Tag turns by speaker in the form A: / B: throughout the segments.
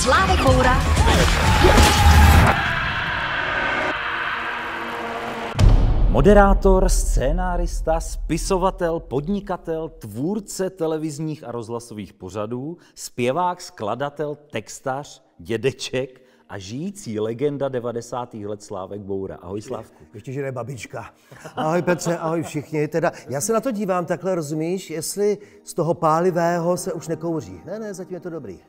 A: Slávek Boura.
B: Moderátor, scénárista, spisovatel, podnikatel, tvůrce televizních a rozhlasových pořadů, zpěvák, skladatel, textař, dědeček a žijící legenda 90. let Slávek Boura. Ahoj, Slávku.
C: Ještě, že ne babička. Ahoj Petře, ahoj všichni. Teda, já se na to dívám takhle, rozumíš, jestli z toho pálivého se už nekouří. Ne, zatím je to dobrý.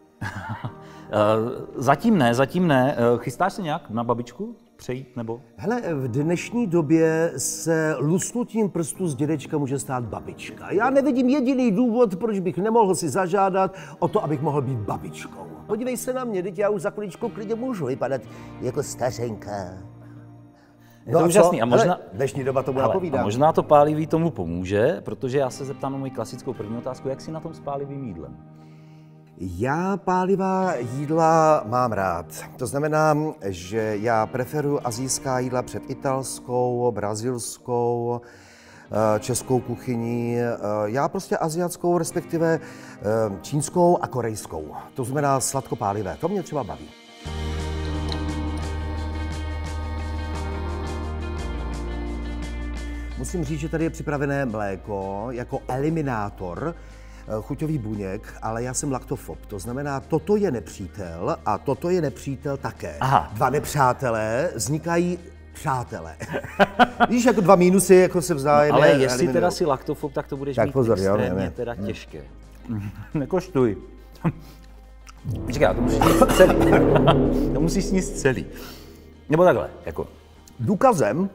B: Zatím ne. Chystáš se nějak na babičku přejít, nebo?
C: Hele, v dnešní době se lusknutím prstu z dědečka může stát babička. Já nevidím jediný důvod, proč bych nemohl si zažádat o to, abych mohl být babičkou. Podívej se na mě, teď já už za kuličkou klidně můžu vypadat jako stařenka.
B: Je to úžasný. A možná...
C: Hele, dnešní doba tomu napovídá.
B: A možná to pálivý tomu pomůže, protože já se zeptám na moji klasickou první otázku, jak jsi na tom s pálivým jídlem?
C: Já pálivá jídla mám rád. To znamená, že já preferuji asijská jídla před italskou, brazilskou, českou kuchyní. Já prostě asiatskou, respektive čínskou a korejskou. To znamená sladkopálivé. To mě třeba baví. Musím říct, že tady je připravené mléko jako eliminátor chuťový buněk, ale já jsem laktofob. To znamená, toto je nepřítel a toto je nepřítel také.
B: Aha.
C: Dva nepřátelé vznikají přátelé. Víš, jako dva mínusy, jako se vzájemně
B: Ale jestli
C: eliminují.
B: teda si laktofob, tak to budeš
C: Tak
B: mít
C: pozor, jo,
B: extrémně
C: ne.
B: teda těžké. Nekoštuj. Počkej, to musíš sníst celý. To musíš sníst celý. Nebo takhle, jako.
C: Důkazem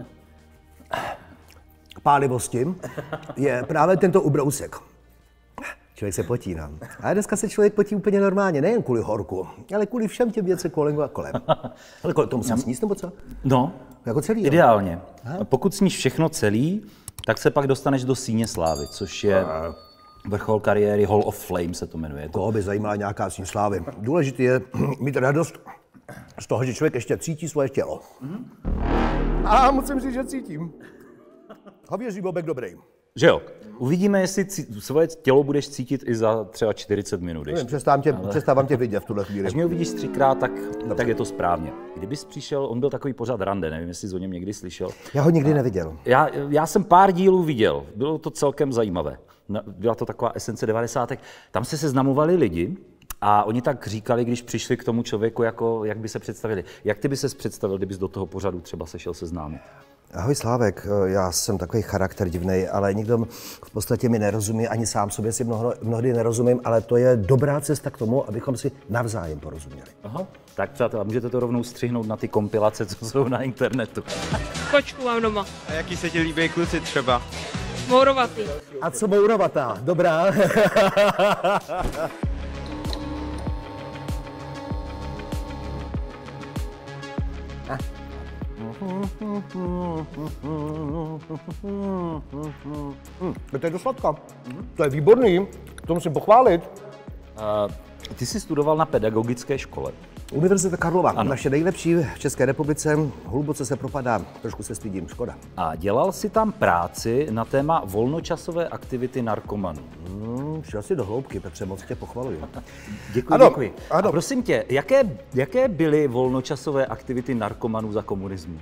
C: pálivosti je právě tento ubrousek. Člověk se potí, no. A dneska se člověk potí úplně normálně, nejen kvůli horku, ale kvůli všem těm věcem kolem a kolem. Ale to musím sníst, nebo co?
B: No,
C: Jako celý, jo?
B: ideálně. Pokud sníš všechno celý, tak se pak dostaneš do síně slávy, což je vrchol kariéry, Hall of Fame se to jmenuje.
C: Koho by zajímala nějaká síň slávy. Důležité je mít radost z toho, že člověk ještě cítí svoje tělo. A musím říct, že cítím. Hovězí bobek dobrý.
B: Že jo? Uvidíme, jestli svoje tělo budeš cítit i za třeba 40 minut.
C: Nevím, přestávám tě vidět v tuhle chvíli.
B: Až mě uvidíš 3krát, tak je to správně. Kdybys přišel, on byl takový pořad Rande, nevím, jestli jsi o něm někdy slyšel.
C: Já ho nikdy neviděl.
B: Já jsem pár dílů viděl, bylo to celkem zajímavé. Byla to taková esence 90. Tam se seznamovali lidi a oni tak říkali, když přišli k tomu člověku, jako, jak by se představili. Jak ty by ses představil, kdybys do toho pořadu třeba se šel seznámit?
C: Ahoj Slávek, já jsem takový charakter divnej, ale nikdo v podstatě mi nerozumí, ani sám sobě si mnohdy nerozumím, ale to je dobrá cesta k tomu, abychom si navzájem porozuměli.
B: Aha. Tak přátelé, můžete to rovnou střihnout na ty kompilace, co jsou na internetu.
D: Kočku mám doma.
E: A jaký se ti líbí kluci třeba?
D: Mourovatý.
C: A co mourovatá? Dobrá. To je do sladka. To je výborný, to musím pochválit.
B: Ty jsi studoval na pedagogické škole.
C: Univerzita Karlova, naše nejlepší v České republice, hluboce se propadá, trošku se stydím, škoda.
B: A dělal jsi tam práci na téma volnočasové aktivity narkomanů.
C: Šel jsi do hloubky, Petře, moc tě pochvaluji.
B: Děkuji,
C: Ano,
B: děkuji.
C: ano.
B: A prosím tě, jaké byly volnočasové aktivity narkomanů za komunismu?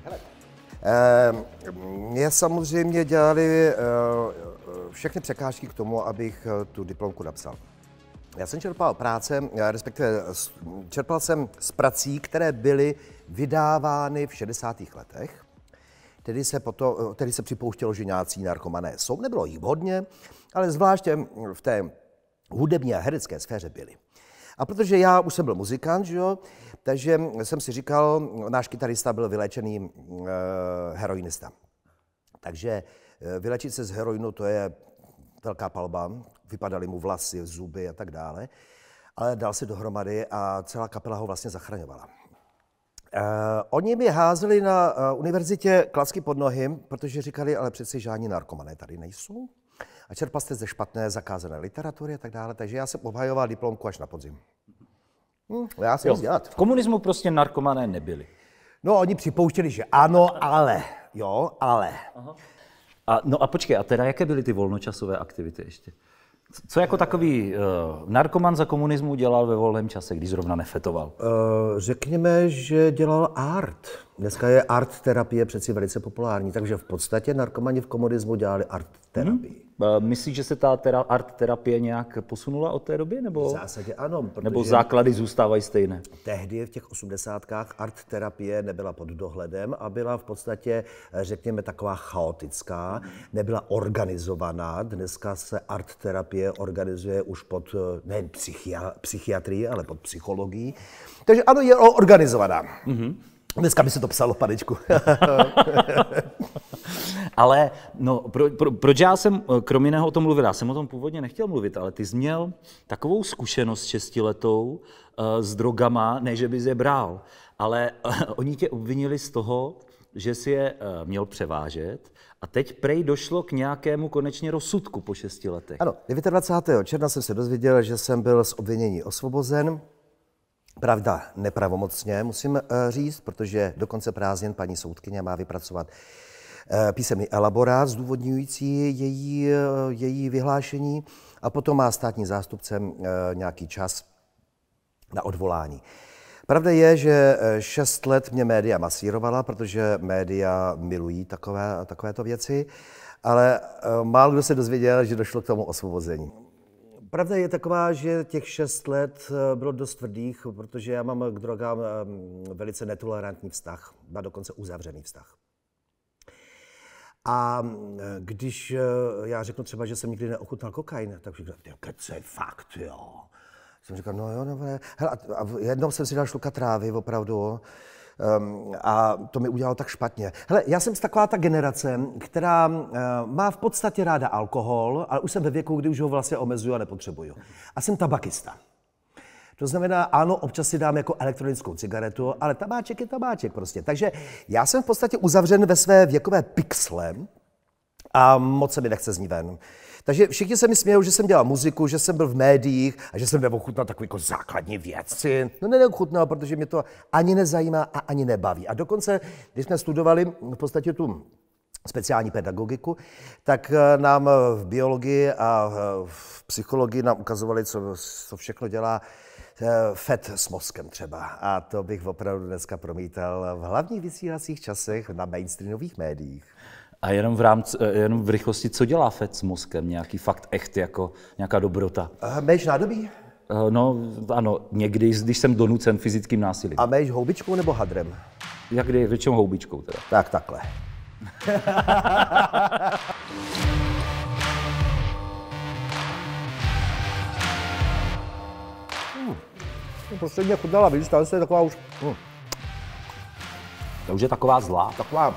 C: Mě samozřejmě dělali všechny překážky k tomu, abych tu diplomku napsal. Já jsem čerpal práce, respektive čerpal jsem z prací, které byly vydávány v 60. letech. Tedy se připouštělo, že nějací narkomané jsou. Nebylo jich hodně, ale zvláště v té hudební a herecké sféře byly. A protože já už jsem byl muzikant, že jo, takže jsem si říkal, náš kytarista byl vyléčený heroinista. Takže vylečit se z heroinu, to je velká palba, vypadaly mu vlasy, zuby a tak dále, ale dal si dohromady a celá kapela ho vlastně zachraňovala. Oni mi házeli na univerzitě klacky pod nohy, protože říkali, ale přeci žádní narkomané tady nejsou. A čerpal jste ze špatné zakázané literatury a tak dále, takže já jsem obhajoval diplomku až na podzim. Já jsem nic dělat.
B: V komunismu prostě narkomané nebyli.
C: No, oni připouštěli, že ano, ale. Jo, ale.
B: No a počkej, a teda jaké byly ty volnočasové aktivity ještě? Co jako takový narkoman za komunismu dělal ve volném čase, když zrovna nefetoval?
C: Řekněme, že dělal art. Dneska je art terapie přeci velice populární, takže v podstatě narkomani v komunismu dělali art terapii.
B: Myslíš, že se ta art terapie nějak posunula od té doby? Nebo,
C: V zásadě ano.
B: nebo základy zůstávají stejné?
C: Tehdy v těch 80kách art terapie nebyla pod dohledem a byla v podstatě, řekněme, taková chaotická, nebyla organizovaná. Dneska se art terapie organizuje už pod nejen psychiatrii, ale pod psychologií. Takže ano, je organizovaná. Dneska by se to psalo, panečku.
B: Ale no, proč já jsem krom jiného o tom mluvil? Já jsem o tom původně nechtěl mluvit, ale ty jsi měl takovou zkušenost 6letou s drogama, ne že bys je bral, ale oni tě obvinili z toho, že jsi je měl převážet a teď prej došlo k nějakému konečně rozsudku po 6 letech.
C: Ano, 29. června jsem se dozvěděl, že jsem byl z obvinění osvobozen. Pravda, nepravomocně, musím říct, protože do konce prázdnin paní soudkyně má vypracovat písemný elaborát zdůvodňující její vyhlášení a potom má státní zástupce nějaký čas na odvolání. Pravda je, že 6 let mě média masírovala, protože média milují takovéto věci, ale málo kdo se dozvěděl, že došlo k tomu osvobození. Pravda je taková, že těch 6 let bylo dost tvrdých, protože já mám k drogám velice netolerantní vztah, a dokonce uzavřený vztah. A když já řeknu třeba, že jsem nikdy neochutnal kokain, tak říkám, kecej, fakt, jo. Jsem říkal, no jo, no, hele, a jednou jsem si dal šluka trávy, opravdu, a to mi udělalo tak špatně. Hele, já jsem z taková ta generace, která má v podstatě ráda alkohol, ale už jsem ve věku, kdy už ho vlastně omezuju a nepotřebuju. A jsem tabakista. To znamená, ano, občas si dám jako elektronickou cigaretu, ale tabáček je tabáček prostě. Takže já jsem v podstatě uzavřen ve své věkové pixle a moc se mi nechce z ní ven. Takže všichni se mi smějou, že jsem dělal muziku, že jsem byl v médiích a že jsem neochutnal takové jako základní věci. No neochutnal, protože mě to ani nezajímá a ani nebaví. A dokonce, když jsme studovali v podstatě tu speciální pedagogiku, tak nám v biologii a v psychologii nám ukazovali, co všechno dělá FET s mozkem třeba. A to bych opravdu dneska promítal v hlavních vysílacích časech na mainstreamových médiích.
B: A jenom v rychlosti, co dělá FET s mozkem? Nějaký fakt echt, jako nějaká dobrota?
C: Méš nádobí?
B: No, ano, někdy, když jsem donucen fyzickým násilím.
C: A méš houbičkou nebo hadrem?
B: Jak kdy, většinou houbičkou teda.
C: Tak takhle. Prostě mě chutnala, víš, tam se je taková už...
B: To už je taková zlá.
C: Taková...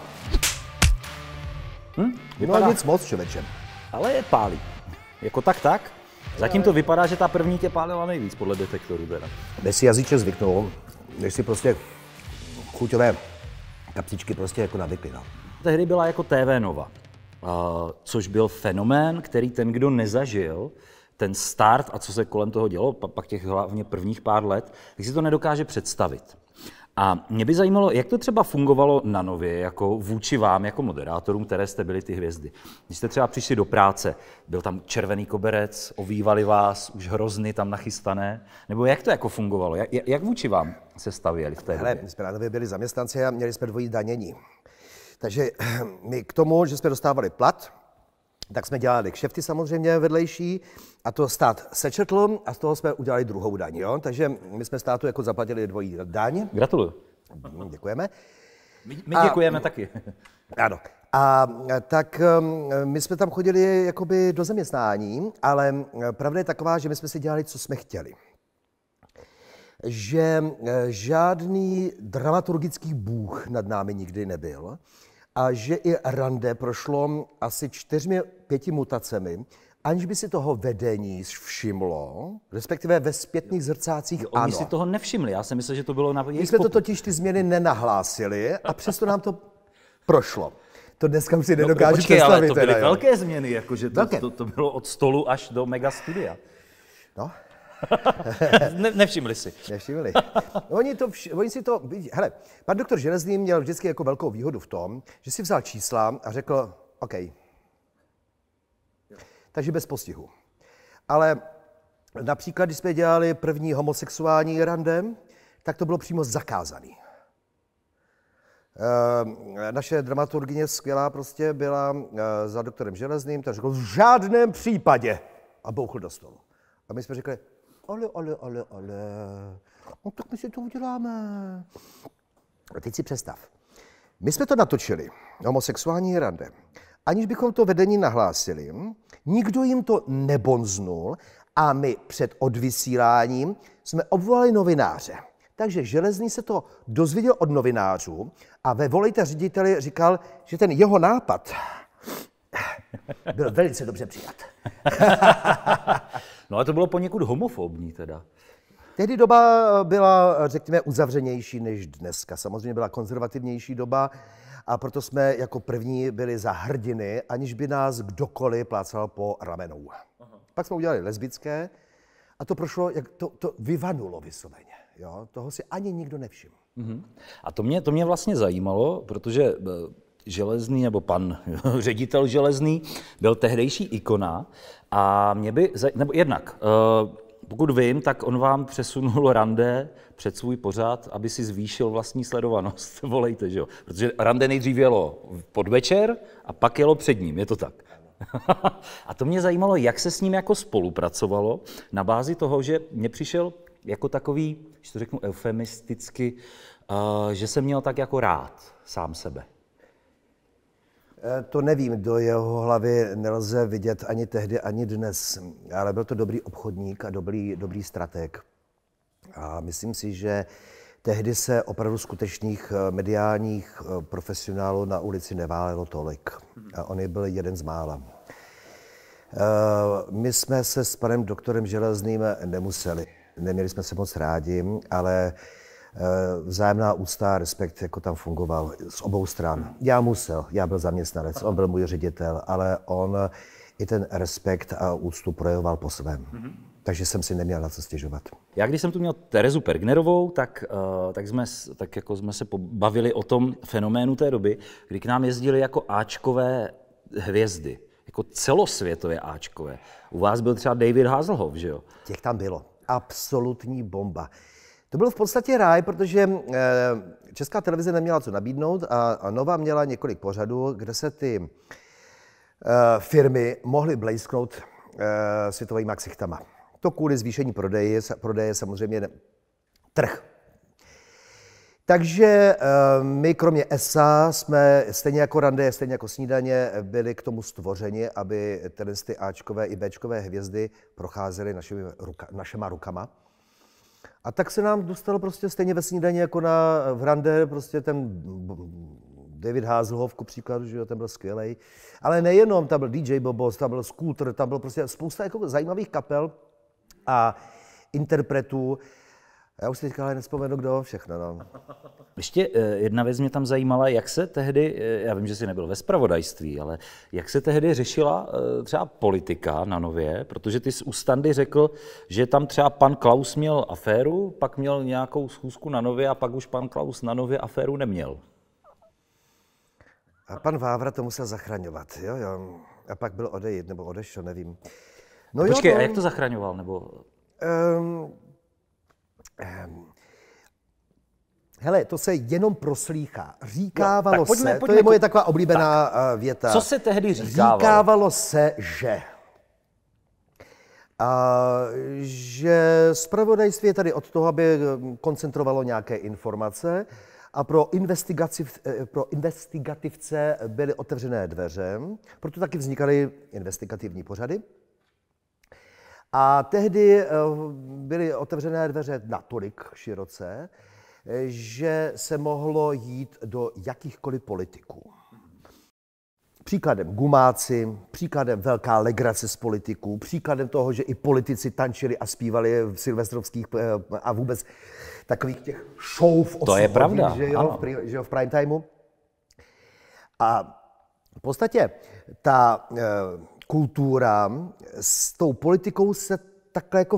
C: No nic moc, člověče.
B: Ale je pálí. Jako tak. Zatím to vypadá, že ta první tě pálila nejvíc, podle detektoru teda.
C: Než si jazyče zvyknou, než si prostě chuťové kapsičky prostě jako navykli, no.
B: Tehdy byla jako TV Nova, což byl fenomén, který ten, kdo nezažil, ten start a co se kolem toho dělo, pak těch hlavně prvních pár let, tak si to nedokáže představit. A mě by zajímalo, jak to třeba fungovalo na Nově, jako vůči vám, jako moderátorům, které jste byli ty hvězdy. Když jste třeba přišli do práce, byl tam červený koberec, ovívali vás, už hrozny tam nachystané, nebo jak to jako fungovalo? Jak vůči vám se stavěli v té době?
C: Hele, my jsme na Nově byli zaměstnanci a měli jsme dvojí danění. Takže my k tomu, že jsme dostávali plat, tak jsme dělali kšefty samozřejmě vedlejší a to stát sečetl a z toho jsme udělali druhou daň. Jo? Takže my jsme státu jako zaplatili dvojí daň.
B: Gratuluju.
C: Děkujeme.
B: My děkujeme taky.
C: Ano. A tak my jsme tam chodili jakoby do zaměstnání, ale pravda je taková, že my jsme si dělali, co jsme chtěli. Že žádný dramaturgický bůh nad námi nikdy nebyl a že i rande prošlo asi 4-5 mutacemi, aniž by si toho vedení všimlo, respektive ve zpětných zrcácích ano.
B: Oni si toho nevšimli, já jsem myslel, že to bylo na jejich
C: My jsme to totiž ty změny nenahlásili a přesto nám to prošlo. To dneska už si nedokážu představit.
B: Ale to byly velké změny, jakože to bylo od stolu až do mega studia.
C: No.
B: Nevšimli si.
C: Nevšimli. Oni si to, hele, pan doktor Železný měl vždycky jako velkou výhodu v tom, že si vzal čísla a řekl, OK. Takže bez postihu. Ale například, když jsme dělali první homosexuální rande, tak to bylo přímo zakázané. Naše dramaturgyně skvělá prostě byla za doktorem Železným, tak řekl v žádném případě a bouchl do stolu. A my jsme řekli, ale, no tak my si to uděláme. A teď si představ. My jsme to natočili, homosexuální rande, aniž bychom to vedení nahlásili, nikdo jim to nebonznul a my před odvysíláním jsme obvolali novináře. Takže Železný se to dozvěděl od novinářů a ve Volejte řediteli říkal, že ten jeho nápad byl velice dobře přijat.
B: No ale to bylo poněkud homofobní teda.
C: Tehdy doba byla, řekněme, uzavřenější než dneska. Samozřejmě byla konzervativnější doba a proto jsme jako první byli za hrdiny, aniž by nás kdokoliv plácal po ramenou. Pak jsme udělali lesbické a to prošlo, jak to vyvanulo vysloveně. Jo? Toho si ani nikdo nevšiml.
B: A to mě vlastně zajímalo, protože Železný, nebo pan ředitel Železný, byl tehdejší ikona a mě by, nebo jednak, pokud vím, tak on vám přesunul rande před svůj pořad, aby si zvýšil vlastní sledovanost. Volejte, že jo? Protože rande nejdřív jelo podvečer a pak jelo před ním, je to tak? A to mě zajímalo, jak se s ním jako spolupracovalo na bázi toho, že mě přišel jako takový, když to řeknu eufemisticky, že jsem měl tak jako rád sám sebe.
C: To nevím, do jeho hlavy nelze vidět ani tehdy, ani dnes, ale byl to dobrý obchodník a dobrý strateg. A myslím si, že tehdy se opravdu skutečných mediálních profesionálů na ulici neválelo tolik. A on byl jeden z mála. My jsme se s panem doktorem Železným nemuseli. Neměli jsme se moc rádi, ale vzájemná úcta a respekt jako tam fungoval z obou stran. Já byl zaměstnanec, on byl můj ředitel, ale on i ten respekt a úctu projevoval po svém. Takže jsem si neměl na co stěžovat.
B: Já když jsem tu měl Terezu Pergnerovou, tak jsme se pobavili o tom fenoménu té doby, kdy k nám jezdili jako áčkové hvězdy, jako celosvětové áčkové. U vás byl třeba David Hasselhoff, že jo?
C: Těch tam bylo. Absolutní bomba. To byl v podstatě ráj, protože Česká televize neměla co nabídnout a Nova měla několik pořadů, kde se ty firmy mohly blejsknout světovými ksichtama. To kvůli zvýšení prodeje samozřejmě trh. Takže my kromě ESA jsme stejně jako rande, stejně jako snídaně byli k tomu stvořeni, aby ty Ačkové i Bčkové hvězdy procházely našima rukama. A tak se nám dostalo prostě stejně ve snídani jako v rande, prostě ten David Hasselhoff, ku příkladu, že jo, ten byl skvělej. Ale nejenom, tam byl DJ Bobos, tam byl Scooter, tam bylo prostě spousta jako zajímavých kapel a interpretů. Já už si teďka ale nespomenu, kdo všechno. No.
B: Ještě jedna věc mě tam zajímala, jak se tehdy, já vím, že jsi nebyl ve zpravodajství, ale jak se tehdy řešila třeba politika na Nově, protože ty jsi u Standy řekl, že tam třeba pan Klaus měl aféru, pak měl nějakou schůzku na Nově a pak už pan Klaus na Nově aféru neměl.
C: A pan Vávra to musel zachraňovat, jo. A pak byl odejít, nebo odešel, nevím. No
B: počkej,
C: jo,
B: a jak to zachraňoval, nebo...
C: Hele, to se jenom proslýchá. Říkávalo
B: no,
C: se, to je moje taková oblíbená věta.
B: Co se tehdy říkávalo?
C: Říkávalo se, že zpravodajství je tady od toho, aby koncentrovalo nějaké informace a pro investigativce byly otevřené dveře, proto taky vznikaly investigativní pořady. A tehdy byly otevřené dveře natolik široce, že se mohlo jít do jakýchkoliv politiků. Příkladem gumáci, příkladem velká legrace z politiků, příkladem toho, že i politici tančili a zpívali v silvestrovských a vůbec takových těch show v
B: to je pravda,
C: že jo, v prime timeu. A v podstatě ta kultura s tou politikou se takhle jako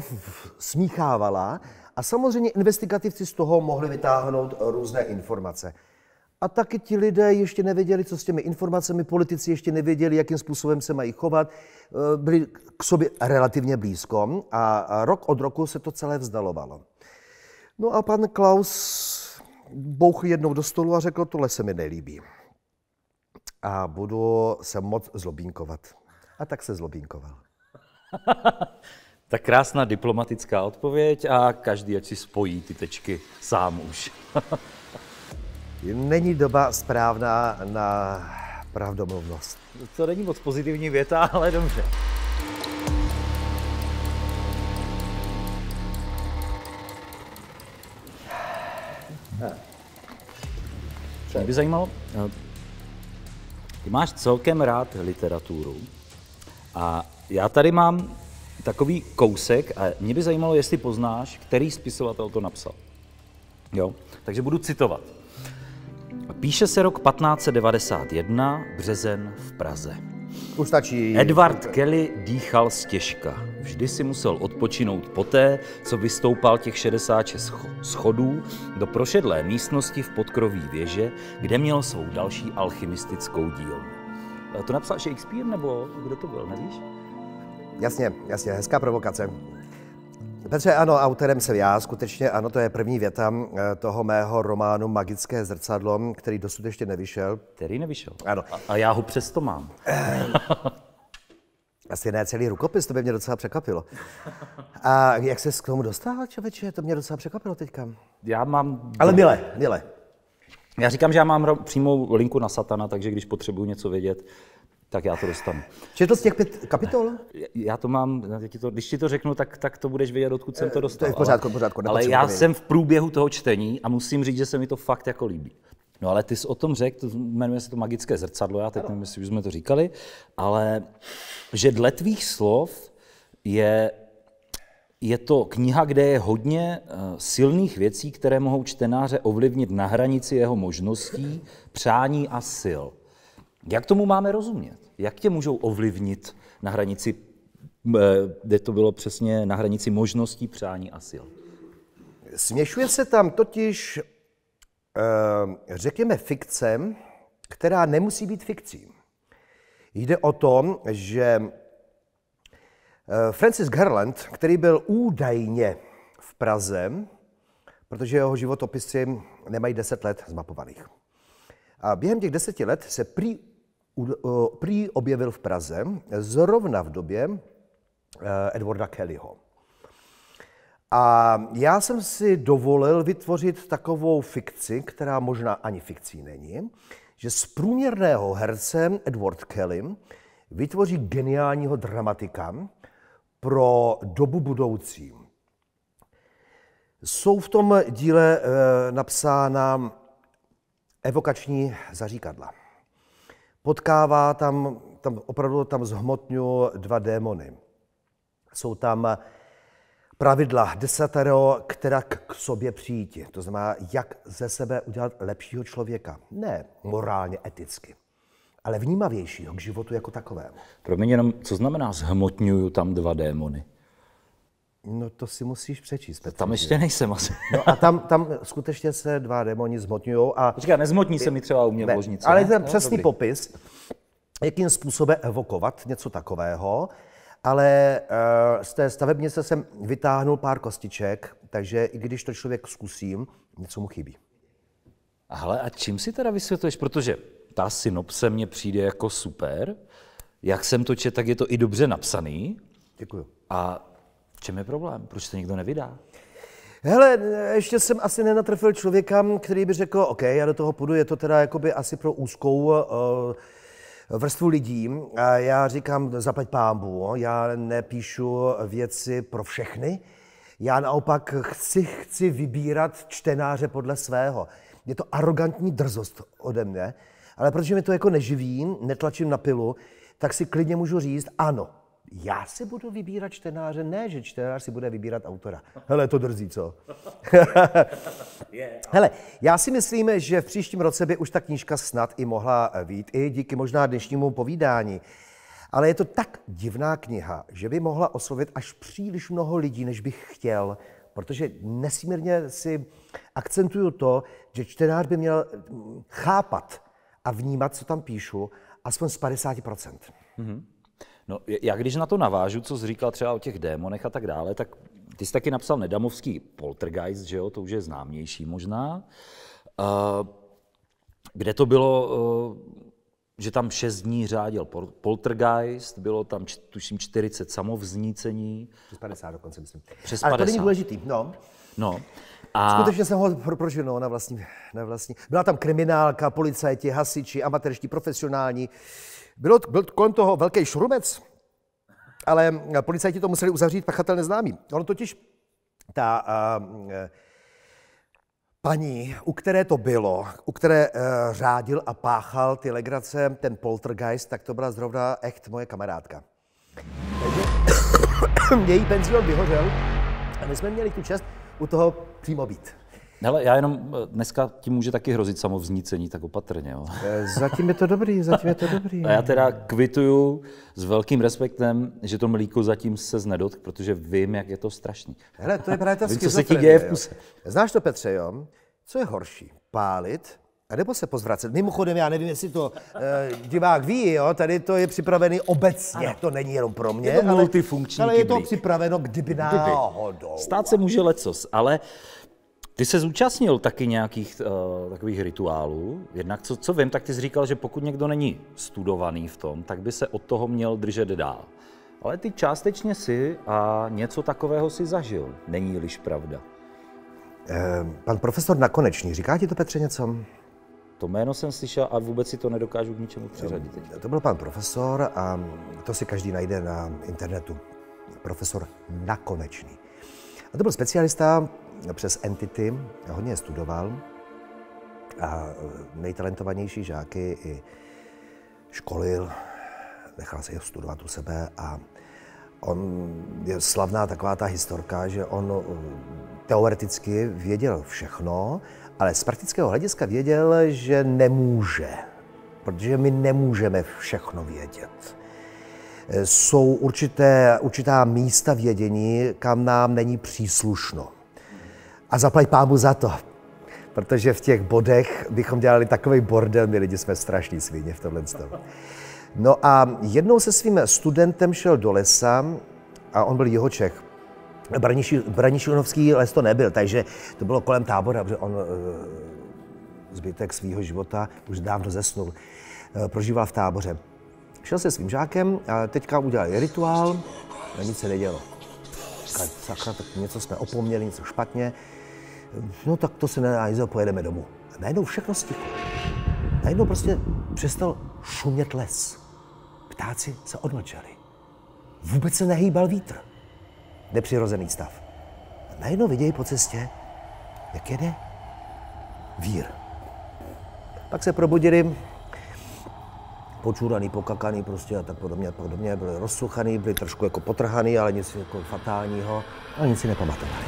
C: smíchávala a samozřejmě investigativci z toho mohli vytáhnout různé informace. A taky ti lidé ještě nevěděli, co s těmi informacemi, politici ještě nevěděli, jakým způsobem se mají chovat, byli k sobě relativně blízko a rok od roku se to celé vzdalovalo. No a pan Klaus bouchl jednou do stolu a řekl, tohle se mi nelíbí. A budu se moc zlobínkovat. A tak se zlobínkoval.
B: Tak krásná diplomatická odpověď a každý ať si spojí ty tečky sám už.
C: Není doba správná na pravdomluvnost.
B: To není moc pozitivní věta, ale dobře. Mě by zajímalo, ty máš celkem rád literaturu a já tady mám takový kousek a mě by zajímalo, jestli poznáš, který spisovatel to napsal. Jo? Takže budu citovat. Píše se rok 1591, březen v Praze.
C: Už stačí.
B: Edward Kelly dýchal stěžka. Vždy si musel odpočinout poté, co vystoupal těch 66 schodů do prošedlé místnosti v podkroví věže, kde měl svou další alchymistickou dílnu. To napsal Shakespeare, nebo kdo to byl, nevíš?
C: Jasně, hezká provokace. Petře, ano, autorem jsem já, skutečně ano, to je první věta toho mého románu Magické zrcadlo, který dosud ještě nevyšel.
B: Který nevyšel.
C: Ano.
B: A já ho přesto mám.
C: Asi ne celý rukopis, to by mě docela překvapilo. A jak ses k tomu dostal, člověče? To mě docela překvapilo teďka.
B: Já mám...
C: Ale milé.
B: Já říkám, že já mám přímou linku na Satana, takže když potřebuji něco vědět, tak já to dostanu.
C: Četl jsi těch 5 kapitol?
B: Já to mám, když ti to řeknu, tak to budeš vědět, odkud jsem to dostal.
C: To je v pořádku.
B: Ale já jsem v průběhu toho čtení a musím říct, že se mi to fakt jako líbí. No ale ty jsi o tom řekl, jmenuje se to Magické zrcadlo, já teď nevím, jestli už jsme to říkali, ale že dle tvých slov je to kniha, kde je hodně silných věcí, které mohou čtenáře ovlivnit na hranici jeho možností, přání a sil. Jak tomu máme rozumět? Jak tě můžou ovlivnit na hranici, kde to bylo přesně na hranici možností, přání a sil?
C: Směšuje se tam totiž, řekněme, fikce, která nemusí být fikcí. Jde o to, že Francis Garland, který byl údajně v Praze, protože jeho životopisy nemají 10 let zmapovaných. A během těch 10 let se prý objevil v Praze zrovna v době Edwarda Kellyho. A já jsem si dovolil vytvořit takovou fikci, která možná ani fikcí není, že z průměrného herce Edward Kelly vytvoří geniálního dramatika pro dobu budoucí. Jsou v tom díle napsána evokační zaříkadla. Potkává tam opravdu zhmotňuji 2 démony. Jsou tam pravidla desatero, která k sobě přijít. To znamená, jak ze sebe udělat lepšího člověka. Ne morálně, eticky, ale vnímavějšího k životu jako takovému.
B: Promiň jenom, co znamená zhmotňuju tam 2 démony?
C: No to si musíš přečíst. Petře.
B: Tam ještě nejsem asi.
C: No a tam skutečně se 2 démoni zhmotňujou.
B: Počkej, nezmotní se mi třeba u mě v ložnici.
C: Ale je ten přesný popis, jakým způsobem evokovat něco takového, ale z té stavebnice jsem vytáhnul pár kostiček, takže i když to člověk zkusím, něco mu chybí.
B: Hele, a čím si teda vysvětluješ? Protože ta synopse mně přijde jako super, jak jsem to četl, tak je to i dobře napsaný.
C: Děkuju.
B: A v čem je problém? Proč to nikdo nevydá?
C: Hele, ještě jsem asi nenatrfil člověka, který by řekl, OK, já do toho půjdu, je to teda jakoby asi pro úzkou vrstvu lidí. A já říkám, zaplať pánbů, já nepíšu věci pro všechny, já naopak chci vybírat čtenáře podle svého. Je to arrogantní drzost ode mne, ale protože mi to jako neživí, netlačím na pilu, tak si klidně můžu říct, ano, já si budu vybírat čtenáře, ne, že čtenář si bude vybírat autora. Hele, to drzí, co? Hele, já si myslím, že v příštím roce by už ta knížka snad i mohla vyjít, i díky možná dnešnímu povídání. Ale je to tak divná kniha, že by mohla oslovit až příliš mnoho lidí, než bych chtěl. protože nesmírně si akcentuju to, že čtenář by měl chápat a vnímat, co tam píšu, aspoň z 50%.
B: No, já když na to navážu, co jsi říkal třeba o těch démonech a tak dále, tak ty jsi taky napsal nedamovský Poltergeist, že jo, to už je známější možná, kde to bylo, že tam 6 dní řádil poltergeist, bylo tam tuším 40 samovznícení.
C: Přes 50 dokonce, myslím.
B: Přes
C: Ale
B: 50.
C: to není důležitý, no.
B: No. A
C: Skutečně jsem ho prožil no, na vlastní. Byla tam kriminálka, policajti, hasiči, amatérští, profesionální. Byl kolem toho velký šurumec, ale policajti to museli uzavřít, pachatel neznámý. Ono totiž ta paní, u které to bylo, u které řádil a páchal ty legrace, ten poltergeist, tak to byla zrovna echt moje kamarádka. Takže její penzion vyhořel a my jsme měli tu čest u toho přímo být.
B: hele, já jenom dneska ti může taky hrozit samovznícení, tak opatrně. Jo.
C: Zatím je to dobrý.
B: A já teda kvituju s velkým respektem, že to mlíko zatím se nedotk, protože vím, jak je to strašný.
C: Hele, to je právě ta
B: Vím, co se ti děje v puse.
C: Znáš to, Petře, jo? Co je horší? Pálit, anebo se pozvracet? Mimochodem, já nevím, jestli to divák ví, jo? Tady to je připravený obecně, to není jenom pro mě,
B: Je to multifunkční
C: ale je to
B: kyblík.
C: připraveno kdyby náhodou.
B: Stát se může lecos, ale ty se zúčastnil taky nějakých takových rituálů. Jednak co vím, tak ty jsi říkal, že pokud někdo není studovaný v tom, tak by se od toho měl držet dál. Ale ty částečně si a něco takového si zažil. Není-liž pravda.
C: Pan profesor Nakonečný, říká ti to, Petře, něco?
B: To jméno jsem slyšel a vůbec si to nedokážu k ničemu přiřadit. Teď.
C: To byl pan profesor a to si každý najde na internetu. Profesor Nakonečný. A to byl specialista přes entity, hodně je studoval a nejtalentovanější žáky i školil, nechal se je studovat u sebe a on je slavná taková ta historka, že on teoreticky věděl všechno, ale z praktického hlediska věděl, že nemůže, protože my nemůžeme všechno vědět. Jsou určitá místa vědění, kam nám není příslušno. A zaplať pámu za to, protože v těch bodech bychom dělali takový bordel, my lidi jsme strašní svině v tomhle stavu. No a jednou se svým studentem šel do lesa a on byl Jihočech. Branišovský les to nebyl, takže to bylo kolem Tábora, protože on zbytek svého života už dávno zesnul, prožíval v Táboře. Šel se svým žákem a teďka udělali rituál a nic se nedělo. Říkali, sakra, tak něco jsme opomněli, něco špatně. No tak to se nedá, pojedeme domů. A najednou všechno stichlo. Najednou prostě přestal šumět les. Ptáci se odmlčeli. Vůbec se nehýbal vítr. Nepřirozený stav. A najednou vidějí po cestě, jak jede vír. Pak se probudili, počuraný, pokakaný prostě a tak podobně, byli rozsuchaný, byli trošku jako potrhaný, ale nic jako fatálního, ale nic si nepamatovali.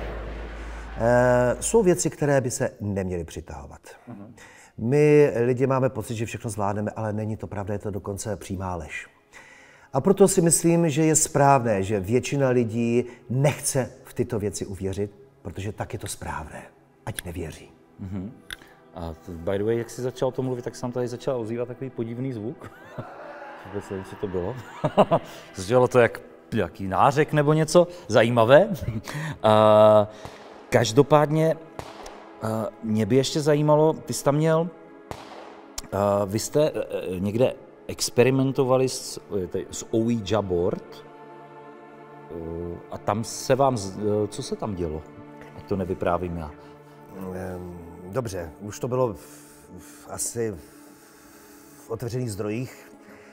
C: Jsou věci, které by se neměly přitahovat. My lidi máme pocit, že všechno zvládneme, ale není to pravda, je to dokonce přímá lež. A proto si myslím, že je správné, že většina lidí nechce v tyto věci uvěřit, protože tak je to správné, ať nevěří.
B: A by the way, jak jsi začal to mluvit, tak jsem tady začal ozývat takový podivný zvuk. Vůbec nevím, co to bylo. Zdělo to jak nějaký nářek nebo něco zajímavé. Každopádně mě by ještě zajímalo, ty jsi tam měl, vy jste někde experimentovali s Ouija board a tam se vám, co se tam dělo? Ať to nevyprávím já.
C: Dobře, už to bylo asi v otevřených zdrojích.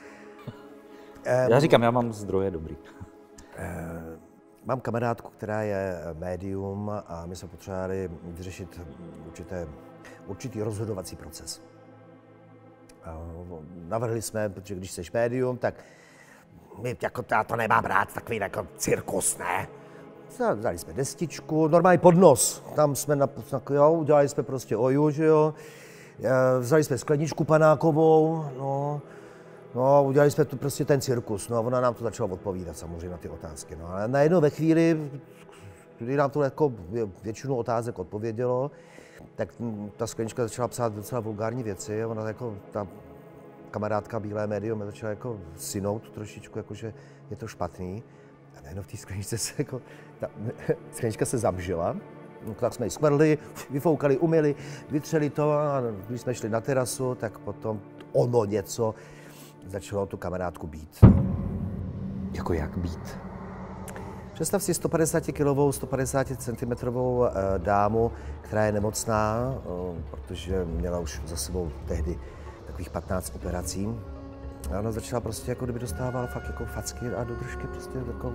B: Já říkám, já mám zdroje dobrý.
C: Mám kamarádku, která je médium a my jsme potřebovali vyřešit určitý rozhodovací proces. Navrhli jsme, protože když jsi médium, tak my jako já to nemám rád, takový jako cirkus, ne? Dali jsme destičku, normálně pod nos. Tam jsme udělali jsme prostě oju, že jo. Vzali jsme skleničku panákovou, no, udělali jsme tu prostě ten cirkus, no a ona nám to začala odpovídat samozřejmě na ty otázky, no. Ale najednou ve chvíli, Když nám to jako většinu otázek odpovědělo, tak ta sklenička začala psát docela vulgární věci a ona jako, ta kamarádka Bílé médium začala jako synout trošičku, jakože je to špatný. A najednou v té skleničce se jako, ta sklenička se zamžila, tak jsme ji skvrli, vyfoukali, umyli, vytřeli to a když jsme šli na terasu, tak potom ono něco začalo tu kamarádku bít.
B: Jako jak být?
C: Představ si 150-kilovou, 150 cm dámu, která je nemocná, protože měla už za sebou tehdy takových 15 operací. A ona začala prostě, jako kdyby dostávala fakt jako facky a do držky prostě jako...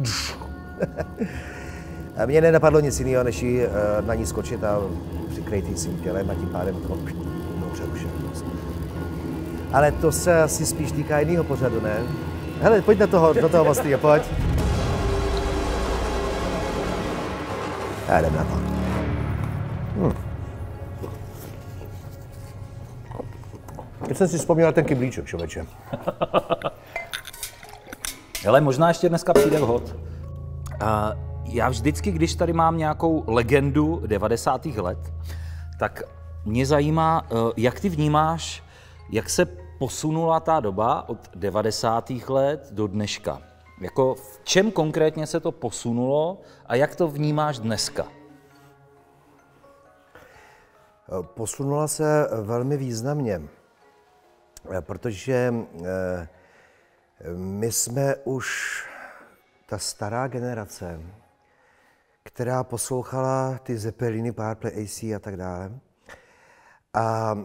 C: A mně nenapadlo nic jiného, než jí na ní skočit a přikrejt jí svým tělem a tím pádem jako dobře už. Ale to se asi spíš týká jiného pořadu, ne? Hele, pojď do toho vlastně, pojď. Já jdem na to. Teď jsem si vzpomněl ten kyblíček, člověče.
B: Ale možná ještě dneska přijde vhod. Já vždycky, když tady mám nějakou legendu 90. let, tak mě zajímá, jak ty vnímáš, jak se posunula ta doba od 90. let do dneška. Jako v čem konkrétně se to posunulo a jak to vnímáš dneska?
C: Posunula se velmi významně, protože my jsme už ta stará generace, která poslouchala ty Zeppeliny, Purple, AC a tak dále. A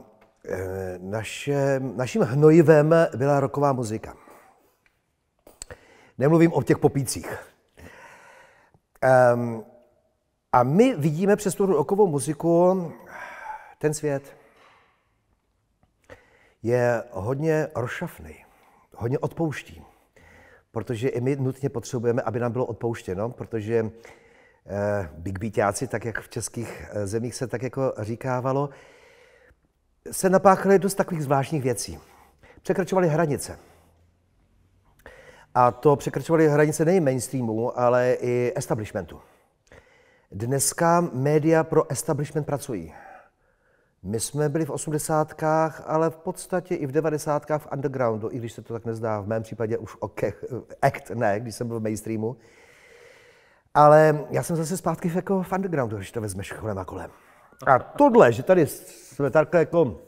C: naším hnojivem byla rocková muzika. Nemluvím o těch popících. A my vidíme přes tu rockovou muziku ten svět. Je hodně rozšafný, hodně odpouští. Protože i my nutně potřebujeme, aby nám bylo odpouštěno, protože big beatáci, tak jak v českých zemích se tak jako říkávalo, se napáchali dost takových zvláštních věcí. Překračovali hranice. A to překračovali hranice nejen mainstreamu, ale i establishmentu. Dneska média pro establishment pracují. My jsme byli v 80kách, ale v podstatě i v 90kách v undergroundu, i když se to tak nezdá, v mém případě už act ne, když jsem byl v mainstreamu. Ale já jsem zase zpátky jako v undergroundu, když to vezmeš kolem a kolem. A tohle, že tady jsme takhle jako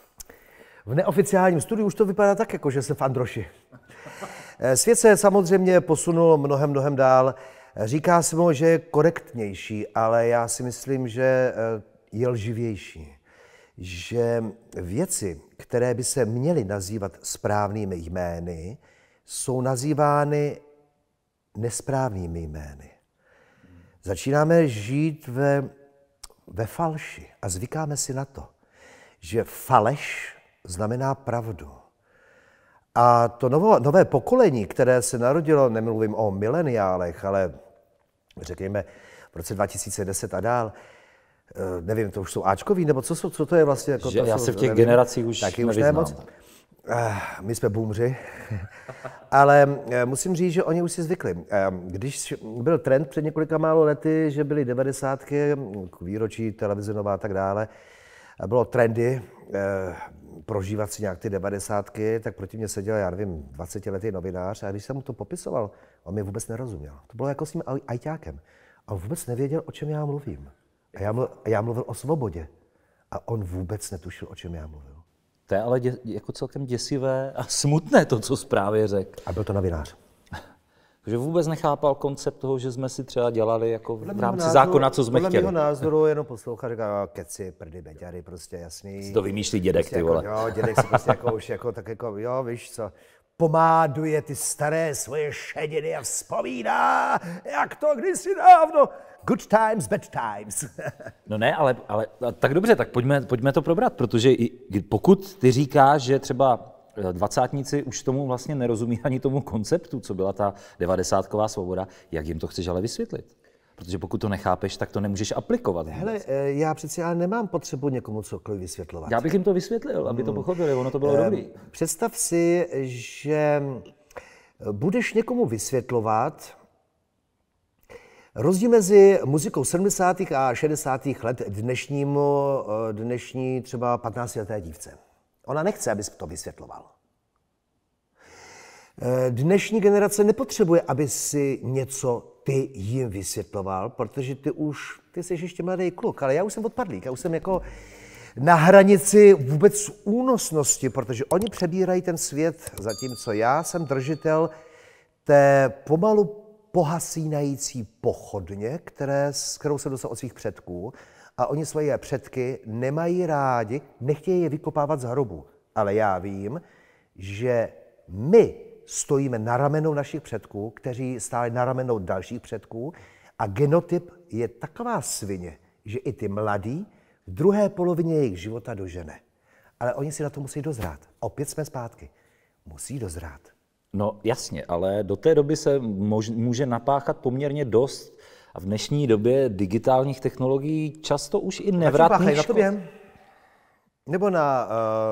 C: v neoficiálním studiu, už to vypadá tak, jako že jsem v Androši. Svět se samozřejmě posunul mnohem dál. Říká se mu, že je korektnější, ale já si myslím, že je lživější. Že věci, které by se měly nazývat správnými jmény, jsou nazývány nesprávnými jmény. Začínáme žít ve falši a zvykáme si na to, že faleš znamená pravdu. A to nové pokolení, které se narodilo, nemluvím o mileniálech, ale řekněme v roce 2010 a dál, nevím, to už jsou Ačkoví, nebo co to je vlastně? Jako
B: já se v těch generacích už
C: taky
B: nevyznám.
C: Už nemoc. My jsme boomři, ale musím říct, že oni už si zvykli. Když byl trend před několika málo lety, že byly 90ky, výročí televize Nová a tak dále, a bylo trendy prožívat si nějak ty 90ky, tak proti mě seděl, já nevím, 20letý novinář a když jsem mu to popisoval, on mi vůbec nerozuměl. To bylo jako s tím ajťákem. A on vůbec nevěděl, o čem já mluvím. A já mluvil o svobodě. A on vůbec netušil, o čem já mluvil.
B: To je ale jako celkem děsivé a smutné to, co právě řekl.
C: A byl to novinář.
B: Takže vůbec nechápal koncept toho, že jsme si třeba dělali jako v rámci zákona, co jsme chtěli.
C: Podle mého názoru jenom poslouchal, říká, keci, prdy, beďary, prostě jasný.
B: Si to vymýšlí dědek,
C: prostě
B: ty vole.
C: Jako, jo, dědek si prostě jako už jako, tak jako, jo, víš co, pomáduje ty staré svoje šediny a vzpomíná, jak to kdysi dávno. Good times, bad times.
B: No ne, ale tak dobře, tak pojďme to probrat, protože pokud ty říkáš, že třeba dvacátníci už tomu vlastně nerozumí ani tomu konceptu, co byla ta 90ková svoboda, jak jim to chceš ale vysvětlit? Protože pokud to nechápeš, tak to nemůžeš aplikovat.
C: Hele, já přeci ale nemám potřebu někomu cokoliv vysvětlovat.
B: Já bych jim to vysvětlil, aby to pochopili, ono to bylo dobrý.
C: Představ si, že budeš někomu vysvětlovat, Rozdíl mezi muzikou 70. a 60. let dnešní třeba 15leté dívce. Ona nechce, abys to vysvětloval. Dnešní generace nepotřebuje, aby si něco ty jim vysvětloval, protože ty jsi ještě mladý kluk, ale já už jsem odpadlík, já už jsem jako na hranici vůbec únosnosti, protože oni přebírají ten svět, zatímco já jsem držitel té pomalu pohasínající pochodně, kterou jsem dostal od svých předků, a oni svoje předky nemají rádi, nechtějí je vykopávat z hrobu. Ale já vím, že my stojíme na ramenou našich předků, kteří stáli na ramenou dalších předků, a genotyp je taková svině, že i ty mladí v druhé polovině jejich života dožene. Ale oni si na to musí dozrát. Opět jsme zpátky. Musí dozrát.
B: No jasně, ale do té doby se může napáchat poměrně dost a v dnešní době digitálních technologií často už i nevratných
C: škod. Na tobě? Nebo na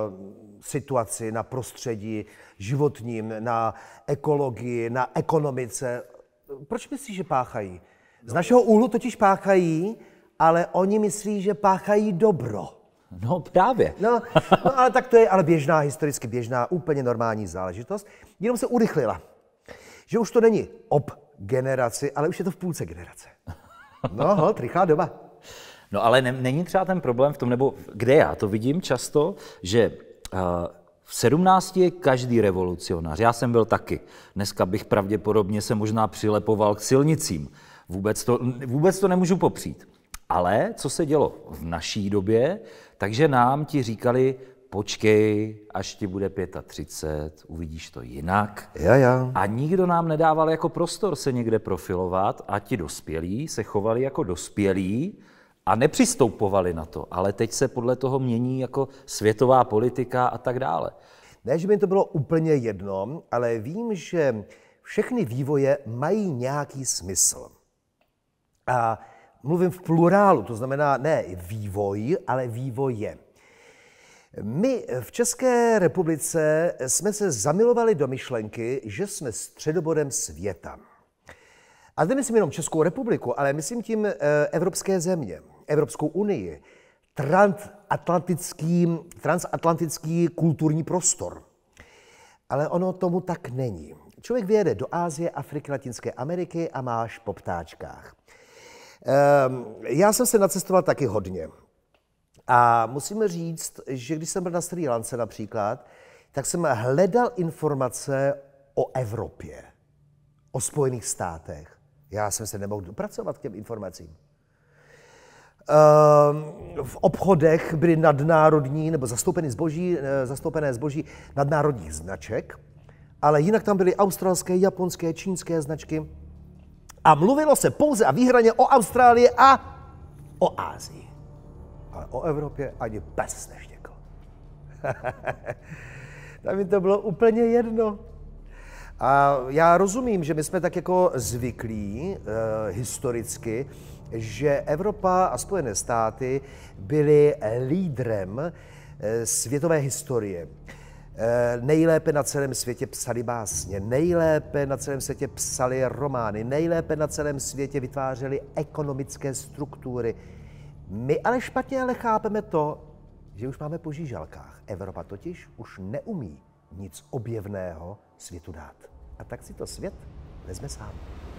C: situaci, na prostředí životním, na ekologii, na ekonomice. Proč myslíš, že páchají? Z našeho úhlu totiž páchají, ale oni myslí, že páchají dobro.
B: No právě.
C: No, ale tak to je ale historicky běžná, úplně normální záležitost. Jenom se urychlila. Že už to není ob generaci, ale už je to v půlce generace. No, rychlá doba.
B: No ale není třeba ten problém v tom, nebo kde já to vidím často, že v 17 je každý revolucionář. Já jsem byl taky. Dneska bych pravděpodobně se možná přilepoval k silnicím. Vůbec to nemůžu popřít. Ale co se dělo v naší době, takže nám ti říkali, počkej, až ti bude 35, uvidíš to jinak.
C: Ja.
B: A nikdo nám nedával jako prostor se někde profilovat a ti dospělí se chovali jako dospělí a nepřistoupovali na to. Ale teď se podle toho mění jako světová politika a tak dále.
C: Ne, že by to bylo úplně jedno, ale vím, že všechny vývoje mají nějaký smysl. A mluvím v plurálu, to znamená ne vývoj, ale vývoje. My v České republice jsme se zamilovali do myšlenky, že jsme středobodem světa. A nemyslím jenom Českou republiku, ale myslím tím evropské země, Evropskou unii, transatlantický kulturní prostor. Ale ono tomu tak není. Člověk vyjede do Asie, Afriky, Latinské Ameriky a máš po ptáčkách. Já jsem se nacestoval taky hodně. A musíme říct, že když jsem byl na Srí Lance například, tak jsem hledal informace o Evropě, o Spojených státech. Já jsem se nemohl dopracovat k těm informacím. V obchodech byly nadnárodní nebo zastoupené zboží nadnárodních značek, ale jinak tam byly australské, japonské, čínské značky. A mluvilo se pouze a výhradně o Austrálii a o Asii. Ale o Evropě ani pes neštěkl. Tam mi to bylo úplně jedno. A já rozumím, že my jsme tak jako zvyklí historicky, že Evropa a Spojené státy byly lídrem světové historie. Nejlépe na celém světě psali básně, nejlépe na celém světě psali romány, nejlépe na celém světě vytvářeli ekonomické struktury. My ale špatně chápeme to, že už máme po žížalkách. Evropa totiž už neumí nic objevného světu dát. A tak si to svět vezme sám.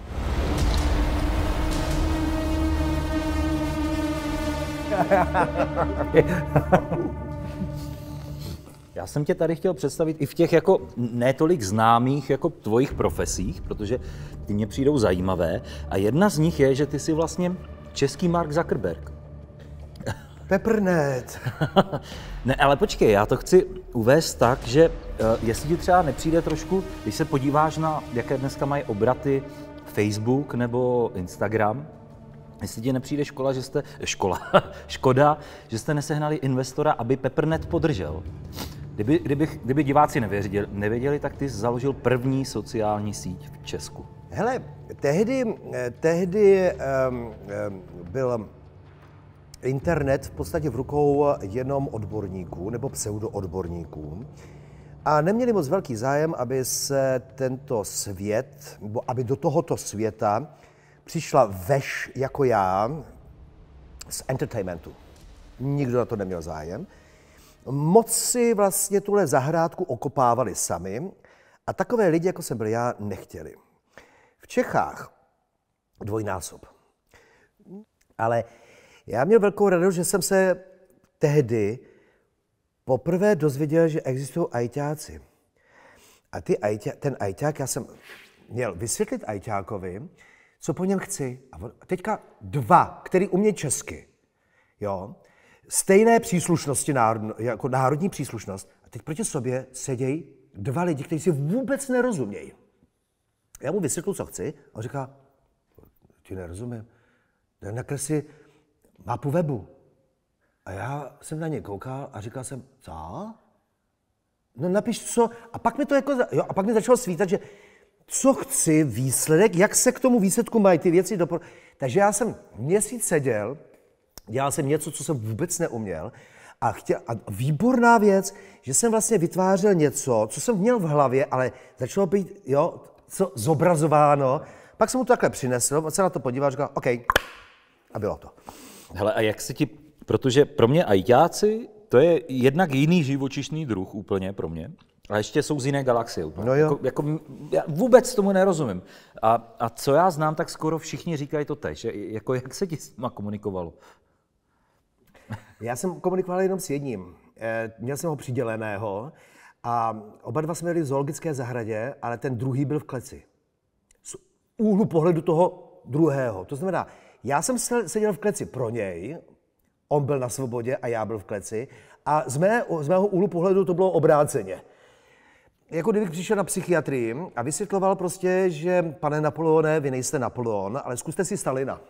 B: Já jsem tě tady chtěl představit i v těch jako netolik známých jako tvojich profesích, protože ty mě přijdou zajímavé. A jedna z nich je, že ty jsi vlastně český Mark Zuckerberg.
C: Peppernet.
B: Ne, ale počkej, já to chci uvést tak, že jestli ti třeba nepřijde trošku, když se podíváš na, jaké dneska mají obraty Facebook nebo Instagram, jestli ti nepřijde škoda, že jste nesehnali investora, aby Peppernet podržel. Kdyby diváci nevěděli, tak ty jsi založil první sociální síť v Česku.
C: Hele, tehdy byl internet v podstatě v rukou jenom odborníků nebo pseudoodborníků a neměli moc velký zájem, aby se tento svět, nebo aby do tohoto světa přišla veš jako já z entertainmentu. Nikdo na to neměl zájem. Moc si vlastně tuhle zahrádku okopávali sami a takové lidi, jako jsem byl já, nechtěli. V Čechách dvojnásob. Ale já měl velkou radost, že jsem se tehdy poprvé dozvěděl, že existují ajťáci. A ten ajťák, já jsem měl vysvětlit ajťákovi, co po něm chci. A teďka dva, který umějí česky, jo, stejné příslušnosti, jako národní příslušnost. A teď proti sobě sedějí dva lidi, kteří si vůbec nerozumějí. Já mu vysvětlu, co chci, a on říká, ti nerozumím, nakresli mapu webu. A já jsem na ně koukal a říkal jsem, co? No napiš co? A pak mi to jako, jo, a pak mi začalo svítat, že co chci, výsledek, jak se k tomu výsledku mají ty věci Takže já jsem měsíc seděl, dělal jsem něco, co jsem vůbec neuměl a výborná věc, že jsem vlastně vytvářel něco, co jsem měl v hlavě, ale začalo být, jo, co zobrazováno. Pak jsem mu to takhle přinesl, on se na to podíval a říkal, OK, a bylo to.
B: Hele, a jak se ti, protože pro mě ajťáci, to je jednak jiný živočišný druh úplně pro mě, a ještě jsou z jiné galaxie.
C: No jo.
B: Já vůbec tomu nerozumím. A co já znám, tak skoro všichni říkají to tež. Jako jak se ti s nima komunikovalo?
C: Já jsem komunikoval jenom s jedním. Měl jsem ho přiděleného a oba dva jsme byli v zoologické zahradě, ale ten druhý byl v kleci. Z úhlu pohledu toho druhého. To znamená, já jsem seděl v kleci pro něj, on byl na svobodě a já byl v kleci a z mého úhlu pohledu to bylo obráceně. Jako kdybych přišel na psychiatrii a vysvětloval prostě, že pane Napoleone, vy nejste Napoleon, ale zkuste si Stalina.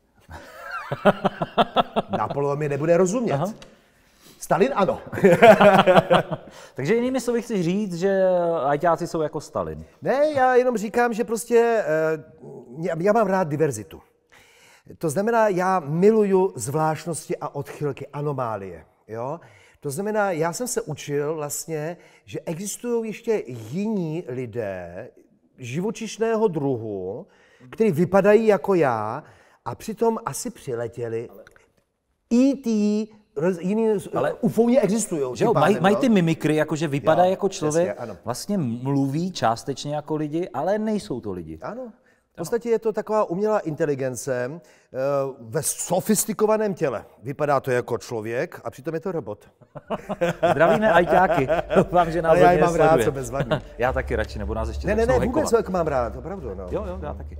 C: Napoleon mi nebude rozumět. Aha. Stalin ano.
B: Takže jinými slovy chci říct, že ajťáci jsou jako Stalin.
C: Ne, já jenom říkám, že prostě já mám rád diverzitu. To znamená, já miluju zvláštnosti a odchylky, anomálie. Jo? To znamená, já jsem se učil vlastně, že existují ještě jiní lidé živočišného druhu, kteří vypadají jako já a přitom asi přiletěli. E.T., jiný ufouni existují.
B: Mají ty mimikry, jakože vypadá jako člověk, jasně, vlastně mluví částečně jako lidi, ale nejsou to lidi.
C: Ano. V podstatě je to taková umělá inteligence ve sofistikovaném těle. Vypadá to jako člověk a přitom je to robot.
B: Zdravíme ajťáky. Doufám, že nás hodně
C: já mám rád, co bezvadný.
B: Já taky radši, nebo nás ještě
C: Ne, vůbec jak mám rád, opravdu. No.
B: Jo, já taky.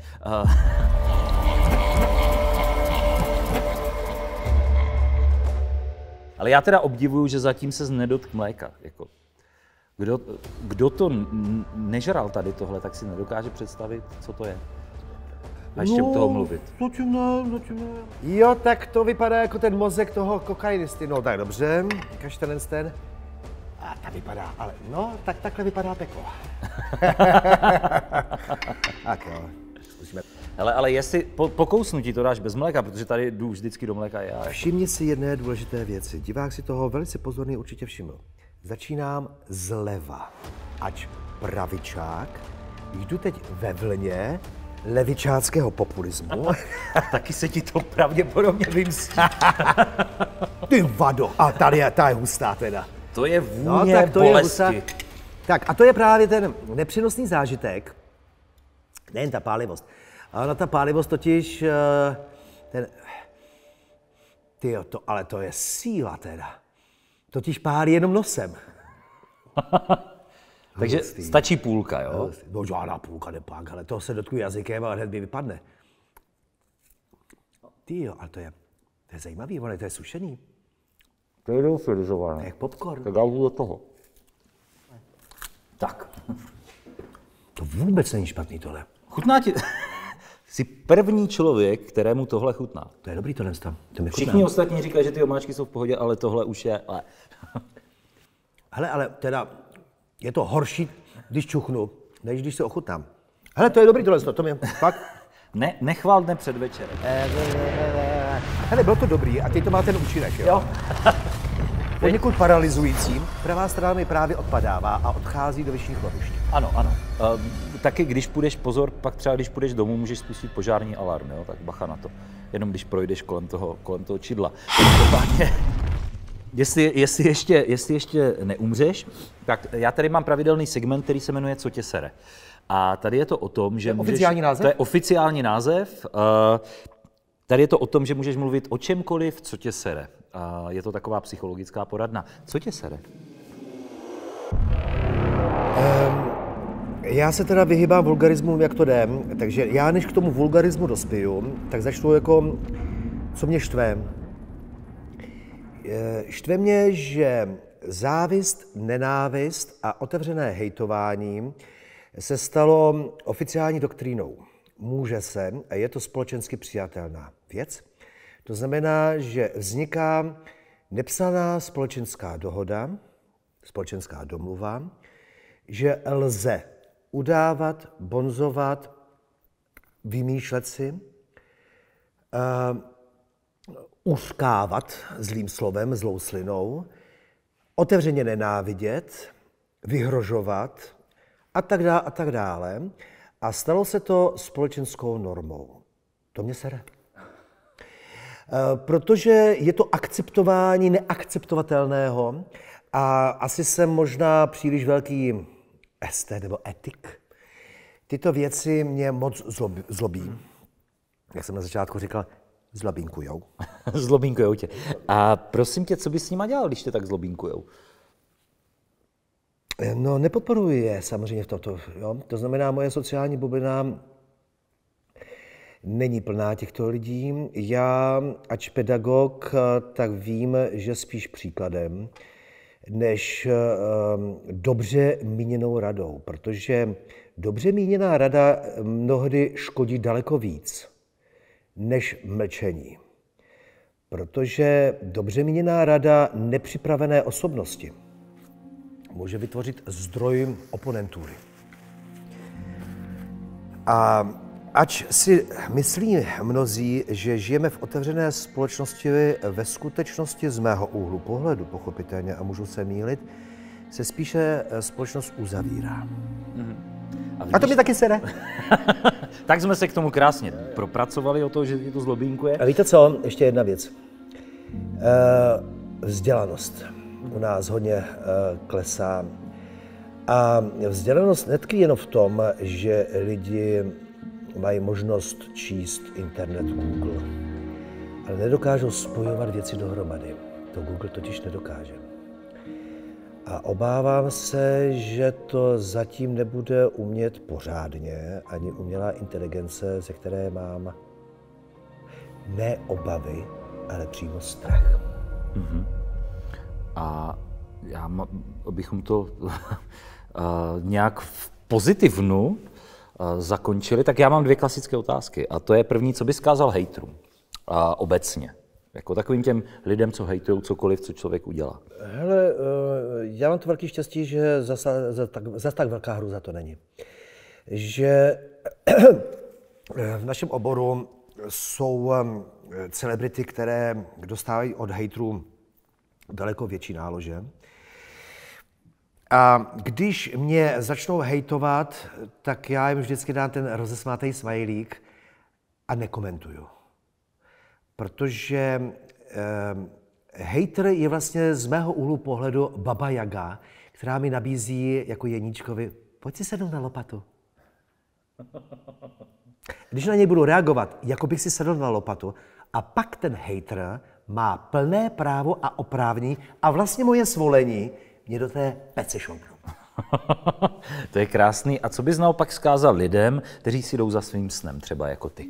B: Ale já teda obdivuju, že zatím ses nedotkl mléka. Jako, kdo to nežral tady tohle, tak si nedokáže představit, co to je. A ještě u toho mluvit.
C: Zatím ne. Jo, tak to vypadá jako ten mozek toho kokainisty. No tak dobře, ukaž ten. A ta vypadá, ale no, tak takhle vypadá peklo. Tak jo, zkusíme.
B: Hele, ale jestli po kousnutí to dáš bez mléka, protože tady jdu vždycky do mléka já.
C: Všimni si jedné důležité věci. Divák si toho velice pozorně určitě všiml. Začínám zleva, ač pravičák, jdu teď ve vlně levičáckého populismu.
B: Taky se ti to pravděpodobně vymstí.
C: Ty vado, a tady ta je hustá teda.
B: To je vůně bolesti.
C: Tak a to je právě ten nepřenosný zážitek, nejen ta pálivost, ale ta pálivost totiž, ale to je síla teda. Totiž pálí jenom nosem.
B: Takže stačí půlka, jo?
C: No žádná půlka nepak, ale to se dotknu jazykem a hned mi vypadne. Ale to je zajímavý, to je sušený.
B: To je liofilizované.
C: Jak popcorn.
B: Tak já jdu do toho. Tak.
C: To vůbec není špatný tohle.
B: Chutná ti... Jsi první člověk, kterému tohle chutná.
C: To je dobrý tohle.
B: Všichni ostatní říkají, že ty omáčky jsou v pohodě, ale tohle už je...
C: Hele, ale teda je to horší, když čuchnu, než když se ochutnám. Hele, to je dobrý tohle, to mě fakt...
B: Nechvál dne před večerem.
C: Hele, bylo to dobrý a teď to má ten účinek, jo? poněkud paralyzujícím. Pravá strana mi právě odpadává a odchází do vyšších lovišť.
B: Ano, ano. Taky když půjdeš, pozor, pak třeba když půjdeš domů, můžeš spustit požární alarm, jo? Tak bacha na to. Jenom když projdeš kolem toho čidla. Jestli ještě neumřeš, tak já tady mám pravidelný segment, který se jmenuje Co tě sere. A tady je to o tom, že můžeš...
C: Oficiální název?
B: To je oficiální název. Tady je to o tom, že můžeš mluvit o čemkoliv, co tě sere. Je to taková psychologická poradna. Co tě sere?
C: Já se teda vyhýbám vulgarismu, jak to jde, takže já než k tomu vulgarismu dospěju, tak začnu jako, co mě štve. Štve mě, že závist, nenávist a otevřené hejtování se stalo oficiální doktrínou. Může se a je to společensky přijatelná věc. To znamená, že vzniká nepsaná společenská dohoda, společenská domluva, že lze udávat, bonzovat, vymýšlet si, uskávat zlým slovem, zlou slinou, otevřeně nenávidět, vyhrožovat a tak dále. A stalo se to společenskou normou. To mě sere. Protože je to akceptování neakceptovatelného a asi jsem možná příliš velký estet nebo etik. Tyto věci mě moc zlobí. Jak jsem na začátku říkal, zlobínkujou.
B: Zlobínkujou tě. A prosím tě, co bys s nima dělal, když tě tak zlobínkujou?
C: No, nepodporuji je samozřejmě v tomto. Jo? To znamená, moje sociální bublina není plná těchto lidí. Já, ač pedagog, tak vím, že spíš příkladem, než dobře míněnou radou. Protože dobře míněná rada mnohdy škodí daleko víc, než mlčení. Protože dobře míněná rada nepřipravené osobnosti může vytvořit zdroj oponentury. A ač si myslí mnozí, že žijeme v otevřené společnosti, ve skutečnosti z mého úhlu pohledu, pochopitelně, a můžu se mýlit, se spíše společnost uzavírá. A to mi taky sere.
B: Tak jsme se k tomu krásně propracovali o to, že je to zlobínkuje.
C: A víte co? Ještě jedna věc. Vzdělanost u nás hodně klesá. A vzdělanost netkví jenom v tom, že lidi mají možnost číst internet Google, ale nedokážou spojovat věci dohromady. To Google totiž nedokáže. A obávám se, že to zatím nebude umět pořádně ani umělá inteligence, ze které mám ne obavy, ale přímo strach.
B: Mm-hmm. A abychom to nějak v pozitivnu zakončili, tak já mám 2 klasické otázky. A to je první, co bys vzkázal hejtrům obecně? Jako takovým těm lidem, co hejtujou cokoliv, co člověk udělá.
C: Hele, já mám to velký štěstí, že zas tak velká hruza to není. Že v našem oboru jsou celebrity, které dostávají od hejtrů daleko větší nálože. A když mě začnou hejtovat, tak já jim vždycky dám ten rozesmátej smajlík a nekomentuju. Protože hejtr je vlastně z mého úhlu pohledu Baba Jaga, která mi nabízí jako Jeníčkovi, pojď si sednout na lopatu. Když na něj budu reagovat, jako bych si sedl na lopatu, a pak ten hejtr má plné právo a oprávnění a vlastně moje svolení mě do té pece šoupnou.
B: To je krásný. A co bys naopak vzkázal lidem, kteří si jdou za svým snem, třeba jako ty?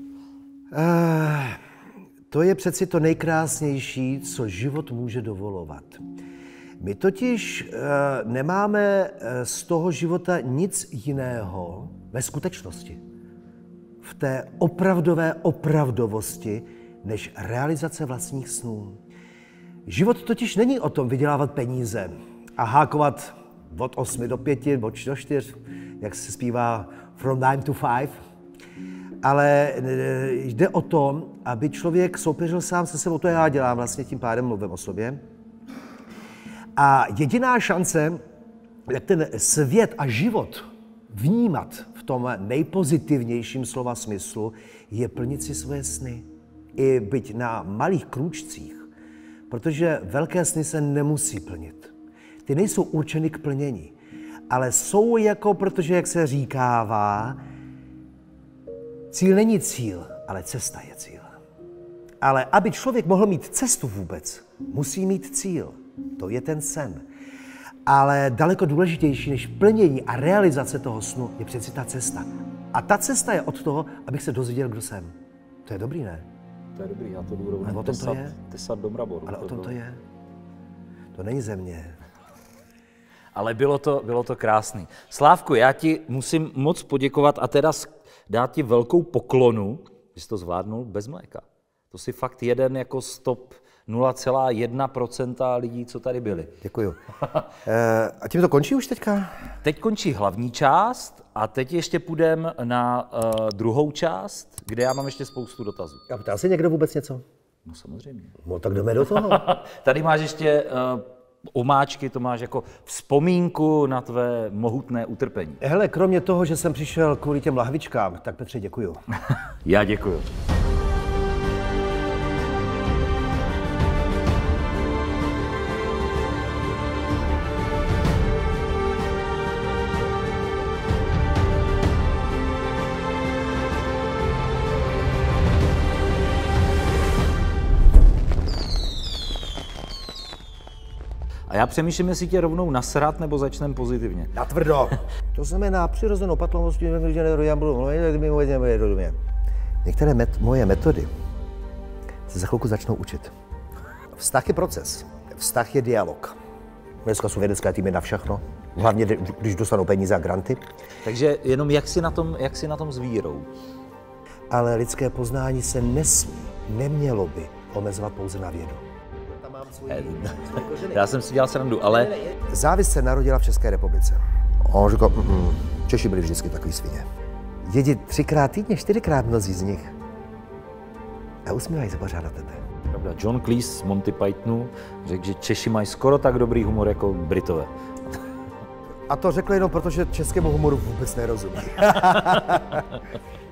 C: To je přeci to nejkrásnější, co život může dovolovat. My totiž nemáme z toho života nic jiného ve skutečnosti. V té opravdové opravdovosti, než realizace vlastních snů. Život totiž není o tom vydělávat peníze a hákovat od 8 do 5, od 4, jak se zpívá from 9 to 5, ale jde o to, aby člověk soupeřil sám se sebou, to já dělám, vlastně tím pádem mluvím o sobě, A jediná šance, jak ten svět a život vnímat v tom nejpozitivnějším slova smyslu, je plnit si svoje sny. I byť na malých krůčcích, protože velké sny se nemusí plnit. Ty nejsou určeny k plnění, ale jsou jako, protože, jak se říkává, cíl není cíl, ale cesta je cíl. Ale aby člověk mohl mít cestu vůbec, musí mít cíl. To je ten sen. Ale daleko důležitější než plnění a realizace toho snu je přeci ta cesta. A ta cesta je od toho, abych se dozvěděl, kdo jsem. To je dobrý, ne?
B: To je dobrý, já to jdu rovnou tesat do mraboru.
C: Ale o tom to je. To není země.
B: Ale bylo to krásný. Slávku, já ti musím moc poděkovat a teda dát ti velkou poklonu, že jsi to zvládnul bez mléka. To si fakt jeden jako stop 0,1% lidí, co tady byli.
C: Děkuju. A tím to končí už teďka?
B: Teď končí hlavní část a teď ještě půjdeme na druhou část, kde já mám ještě spoustu dotazů.
C: A ptá se někdo vůbec něco?
B: No samozřejmě.
C: No tak jdeme do toho.
B: Tady máš ještě omáčky, to máš jako vzpomínku na tvé mohutné utrpení.
C: Hele, kromě toho, že jsem přišel kvůli těm lahvičkám, tak Petře děkuju.
B: Já děkuju. A já přemýšlím, jestli tě rovnou nasrat, nebo začneme pozitivně.
C: Natvrdo. To znamená přirozenou patlomostí, že já budu mluvit, některé moje metody se za chvilku začnou učit. Vztah je proces. Vztah je dialog. Dneska jsou vědecké týmy na všechno. Hlavně, když dostanou peníze a granty.
B: Takže jenom jak si na tom s vírou?
C: Ale lidské poznání se nesmí, nemělo by omezovat pouze na vědu.
B: Já jsem si dělal srandu, ale...
C: Závist se narodila v České republice. On říkal, Češi byli vždycky takový svině. Jedí 3krát týdně, 4krát mnozí z nich. A usmívají se pořád na tebe.
B: Pravda, John Cleese z Monty Pythonu řekl, že Češi mají skoro tak dobrý humor jako Britové.
C: A to řekl jenom proto, že českému humoru vůbec nerozumí.